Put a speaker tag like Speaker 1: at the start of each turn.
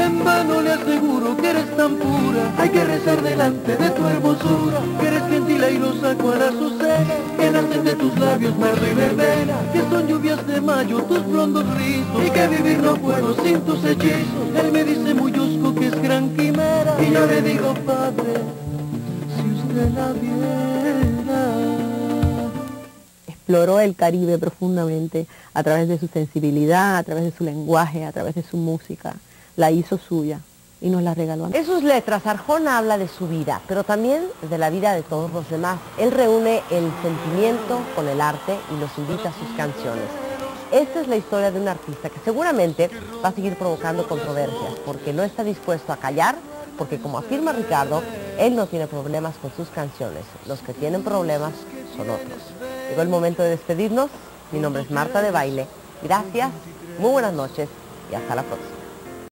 Speaker 1: En vano le aseguro que eres tan pura, hay que rezar delante de tu hermosura, que eres gentil airosa cual azucena, que nacen de tus labios nardo y verbena, que son lluvias de mayo tus blondos rizos, y que vivir no puedo sin tus hechizos. Él me dice muy husco que es gran quimera, y yo le digo, padre, si usted la viera.
Speaker 2: Exploró el Caribe profundamente a través de su sensibilidad, a través de su lenguaje, a través de su música. La hizo suya y nos la regaló.
Speaker 3: En sus letras, Arjona habla de su vida, pero también de la vida de todos los demás. Él reúne el sentimiento con el arte y los invita a sus canciones. Esta es la historia de un artista que seguramente va a seguir provocando controversias, porque no está dispuesto a callar, porque como afirma Ricardo, él no tiene problemas con sus canciones. Los que tienen problemas son otros. Llegó el momento de despedirnos. Mi nombre es Marta de Baile. Gracias, muy buenas noches y hasta la próxima.